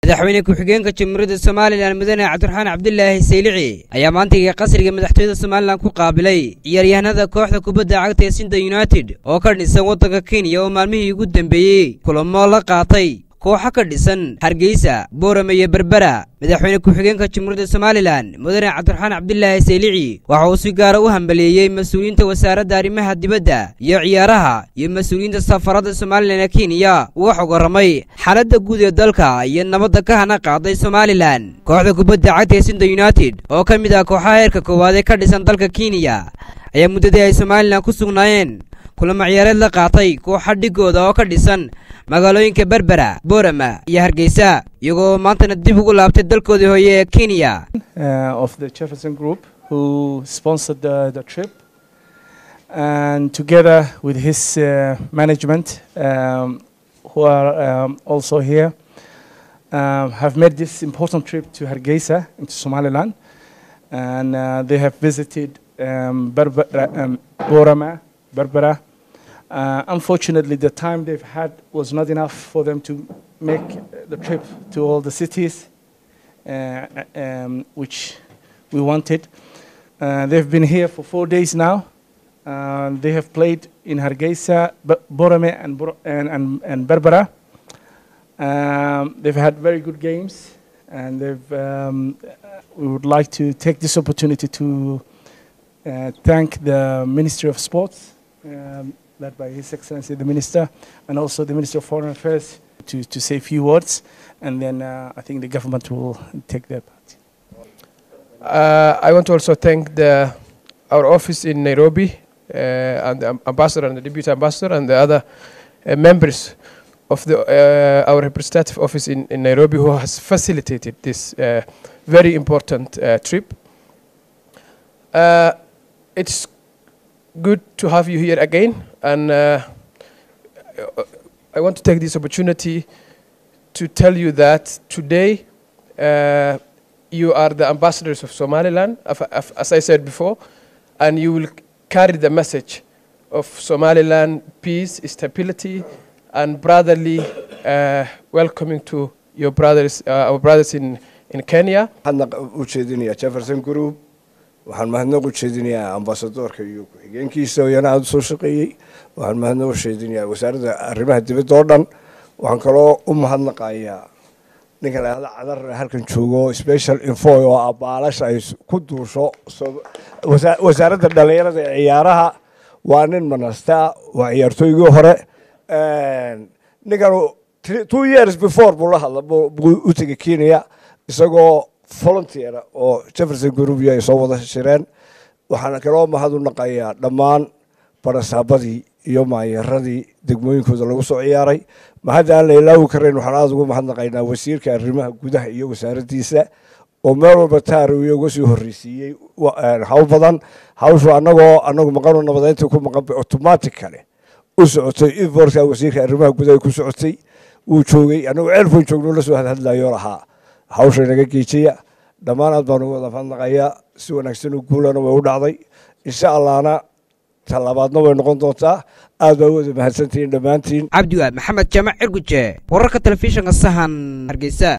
madaxweyne ku-xigeenka Jamhuuriyadda Soomaaliland Mudane Cabdiraxmaan Cabdullaahi Saylici ayaa maanta qasriga madaxtooyada Soomaaliland ku qaabilay ciyaaryahanada kooxda kubadda cagta ee Sinda United oo ka dhisan waddanka Kenya oo maalmihii ugu dambeeyay kulamo la qaatay kooxa ka dhisan Hargeysa, Boorame iyo Berbera. madaxweyne ku-xigeenka Jamhuuriyadda Soomaaliland Mudane Cabdiraxmaan Cabdullaahi Saylici waxa uu si gaar ah u hambaleeyay mas'uuliyiinta wasaaradda arrimaha dibadda iyo ciyaaraha iyo mas'uuliyiinta safarada Soomaaliland ee Kenya uu wax uga ramay xaaladda guud ee dalka iyo nabadda ka hana qaaday Soomaaliland. kooxda kubadda cagta ee Sinda United oo ka mid ah kooxaha heerka koowaad ee ka dhisan dalka Kenya ayaa muddadii ay Soomaaliland ku sugnaayeen kulamo ciyaareed la qaatay kooxa dhigooda oo ka dhisan magaalooyinka Berbera, Boorame iyo Hargeysa iyagoo maantana dib ugu laabtay dalkoodii hooye ee Kenya. Of the Jefferson Group who sponsored the trip, and together with his management who are also here have made this important trip to Hargeisa into Somaliland, and they have visited Boorame, Berbera. Unfortunately, the time they've had was not enough for them to make the trip to all the cities which we wanted. They've been here for 4 days now. They have played in Hargeisa, Boorame and Berbera. They've had very good games, and we would like to take this opportunity to thank the Ministry of Sports, led by His Excellency the Minister, and also the Minister of Foreign Affairs to say a few words, and then I think the government will take their part. I want to also thank our office in Nairobi, and the ambassador and the deputy ambassador and the other members of our representative office in Nairobi who has facilitated this very important trip. It's good to have you here again, and I want to take this opportunity to tell you that today you are the ambassadors of Somaliland, as I said before, and you will carry the message of Somaliland peace, stability, and brotherly welcoming to your brothers, our brothers in Kenya. Jefferson Group. waxaan mahadnaq u jeedinayaa ambassadorka iyo ku-xigeenkiisa oo yana aad soo shaqeeyay. waxaan mahadnaq u jeedinayaa wasaaradda arrimaha dibadda oo dhan. waxaan kaloo u mahadnaqayaa ninka la yiraahdo cadar halkan joogo special info oo abaalasha ay ku duusho wasaaradda dhalinyarada ee ciyaaraha. waa nin manasta waa ciyaartooygii hore ninkan 2 years before buu la hadlay u tagay Kenya isagoo volunteer oo Jefferson Group ay soo wada shireen. waxaan kaloo mahad u naqayaa dhammaan barasaabadii iyo maayaradii degmooyinkooda lagu soo ciyaaray. mahadda aan la ilaawi karin waxaan aad ugu mahadnaqaynaa wasiirka arrimaha gudaha iyo wasaaraddiisa oo meel walba taariikh uga soo horreysiyay hawl badan. hawshu anagu maqan nabadeynta ku maqan automatically u socotay ivorka wasiirka arrimaha gudaha ku socotay uu joogay anagu ceelfo joogno la soo hadlayo lahaa hawsha naga geejaya. dhammaan aad baan ugu wada mahadnaqayaa si wanaagsan u guulana way u dhacday. insha allahna talabaadna way noqon doontaa. aad baa wada mahadsantihiin dhammaantiin. Cabdi Maxamed Jamac Cirguje wararka telefishinka Sahan Hargeysa.